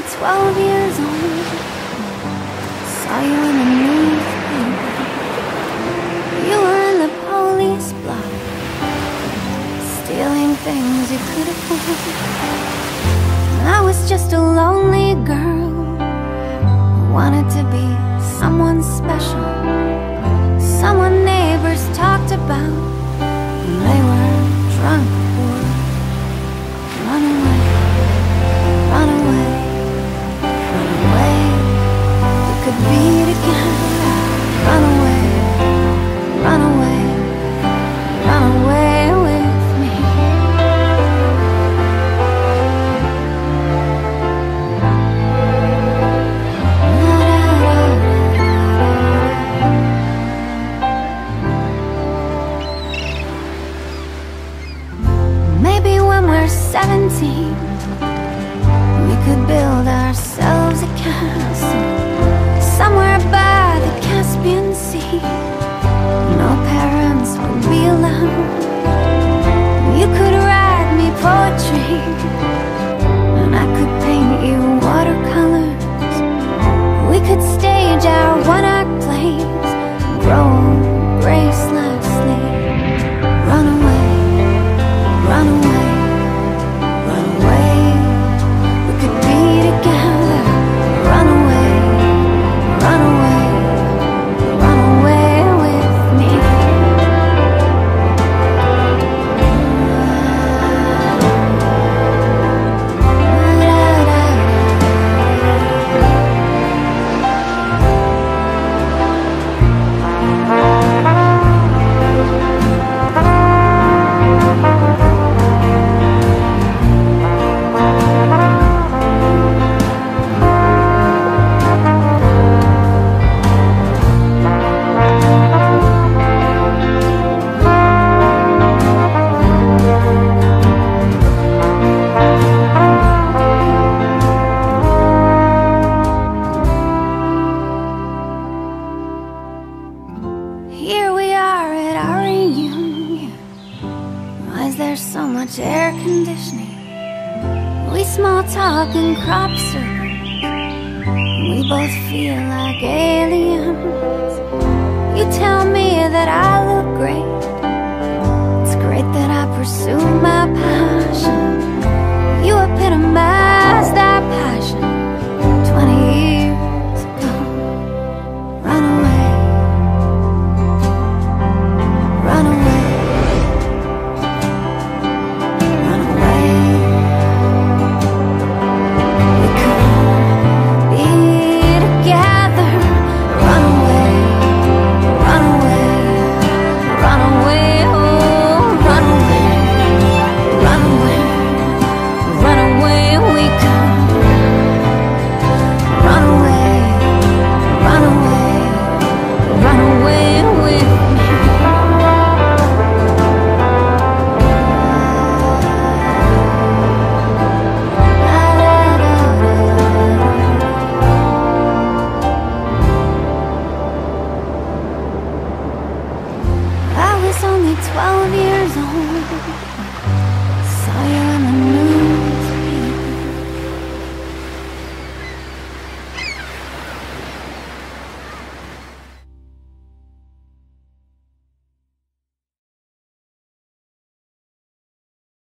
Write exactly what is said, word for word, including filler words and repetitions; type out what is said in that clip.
twelve years old. Saw you in the news, baby. You were in the police block, stealing things you could afford. And I was just a lonely girl who wanted to be someone special, someone neighbors talked about when they were drunk or run away, run away, run away. We could be together. Run away, run away, run away with me. Maybe when we're seventeen, we could build ourselves a castle somewhere by the Caspian Sea. No parents would be allowed. You could write me poetry, and I could paint you watercolors. We could stage our one-act plays, grow gracelessly. Run away, run away, run away. We could be together. Run away, run away, run away with me. Here we are at our reunion. Why is there so much air conditioning? We small talk and crop circles. We both feel like aliens. You tell me that I look great. It's great that I pursue my passion. You epitomize